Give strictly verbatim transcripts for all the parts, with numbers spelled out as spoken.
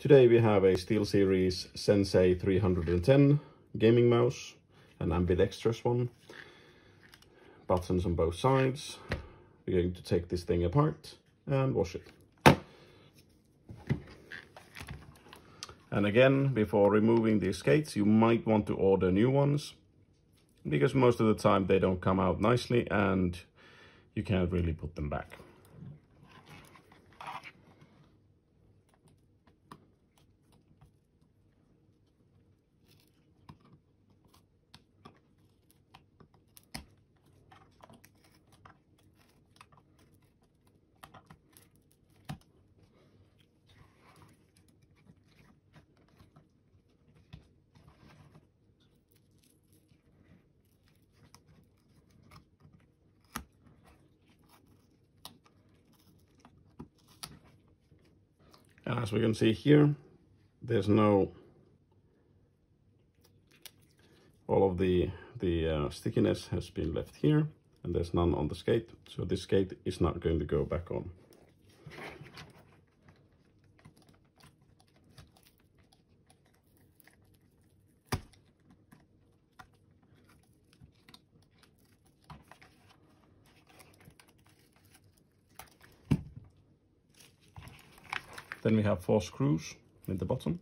Today we have a SteelSeries Sensei three hundred ten gaming mouse, an ambidextrous one, buttons on both sides. We're going to take this thing apart and wash it. And again, before removing these skates, you might want to order new ones, because most of the time they don't come out nicely and you can't really put them back. And as we can see here, there's no, all of the, the uh, stickiness has been left here, and there's none on the skate. So this skate is not going to go back on. Then we have four screws in the bottom.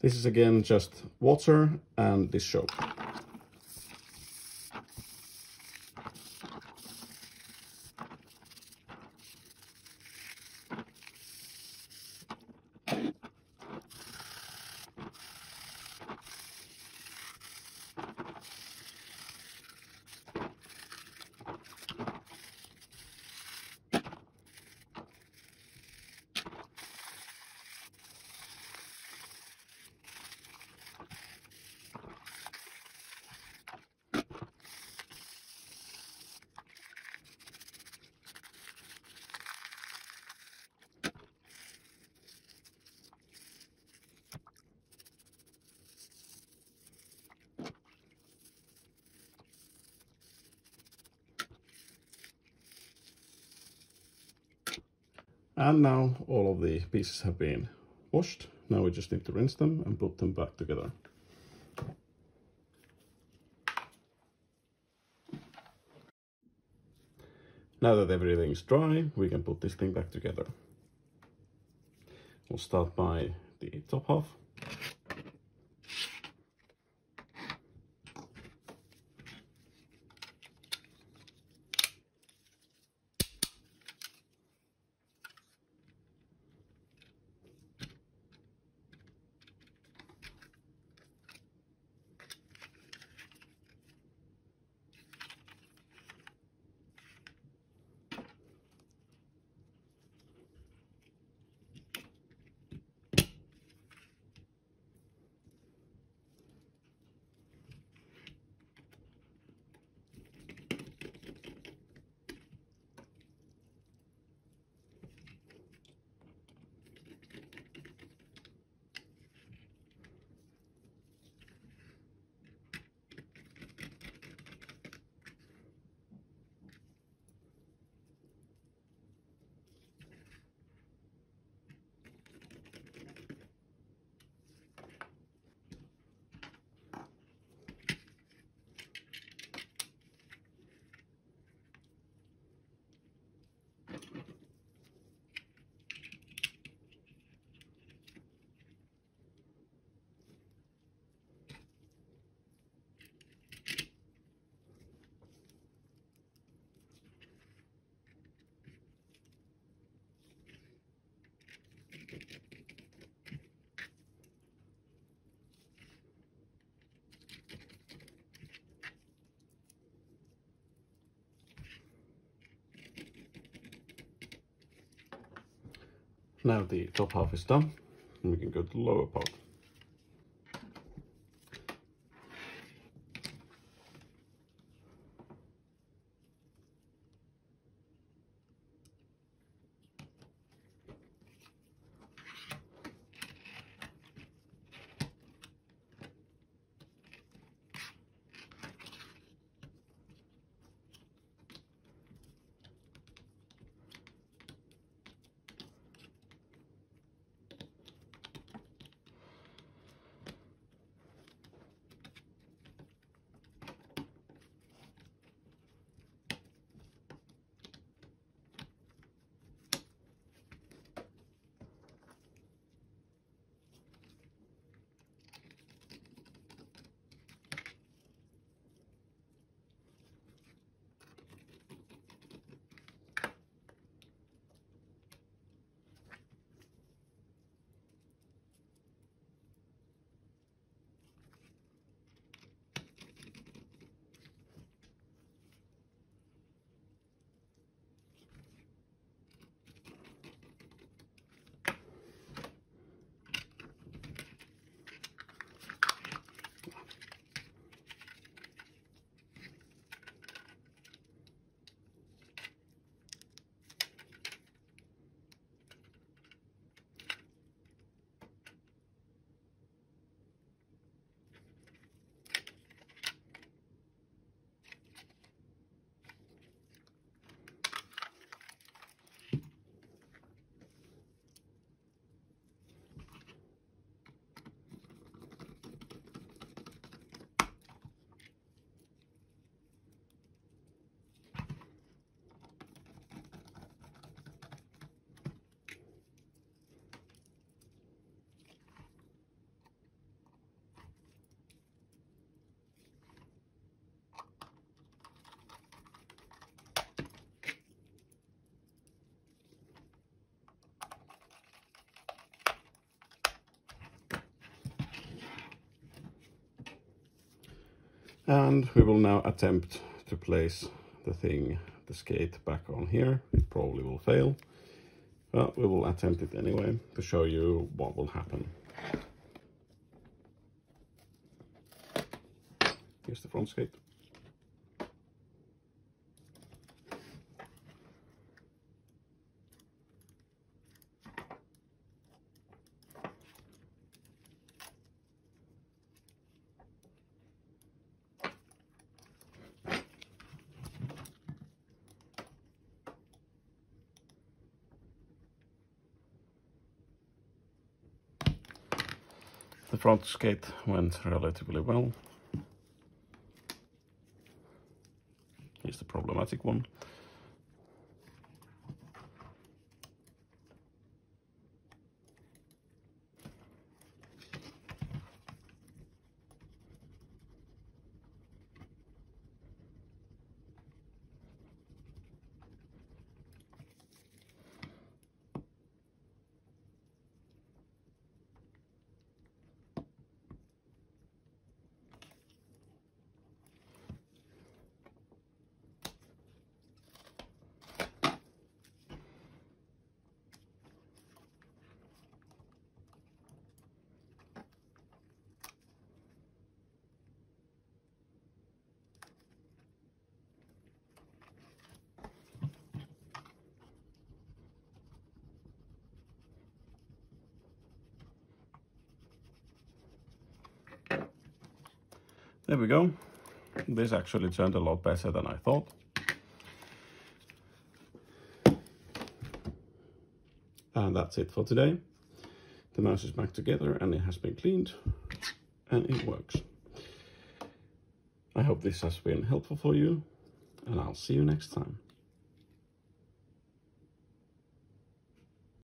This is again just water and this soap. And now all of the pieces have been washed. Now we just need to rinse them and put them back together. Now that everything is dry, we can put this thing back together. We'll start by the top half. Now the top half is done, and we can go to the lower part. And we will now attempt to place the thing, the skate, back on here. It probably will fail, but we will attempt it anyway to show you what will happen. Here's the front skate. The front skate went relatively well. Here's the problematic one. There we go. This actually turned a lot better than I thought. And that's it for today. The mouse is back together and it has been cleaned and it works. I hope this has been helpful for you, and I'll see you next time.